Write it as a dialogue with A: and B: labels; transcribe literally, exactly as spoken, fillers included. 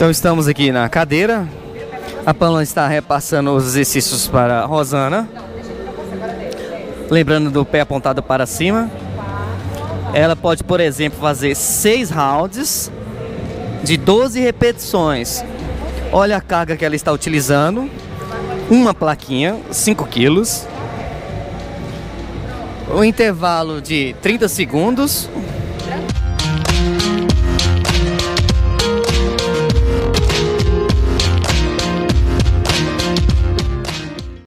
A: Então estamos aqui na cadeira. A Pamela está repassando os exercícios para a Rosana. Lembrando do pé apontado para cima. Ela pode, por exemplo, fazer seis rounds de doze repetições. Olha a carga que ela está utilizando. Uma plaquinha, cinco quilos. O intervalo de trinta segundos.